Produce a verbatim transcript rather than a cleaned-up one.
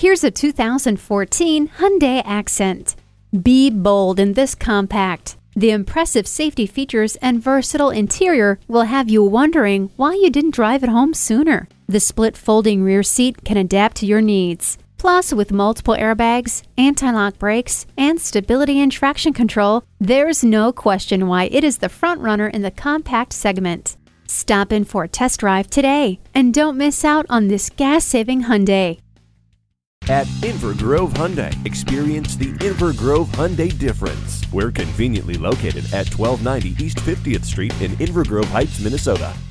Here's a two thousand fourteen Hyundai Accent. Be bold in this compact. The impressive safety features and versatile interior will have you wondering why you didn't drive it home sooner. The split folding rear seat can adapt to your needs. Plus, with multiple airbags, anti-lock brakes, and stability and traction control, there's no question why it is the front runner in the compact segment. Stop in for a test drive today and don't miss out on this gas-saving Hyundai. At Inver Grove Hyundai, experience the Inver Grove Hyundai difference. We're conveniently located at twelve ninety East fiftieth Street in Inver Grove Heights, Minnesota.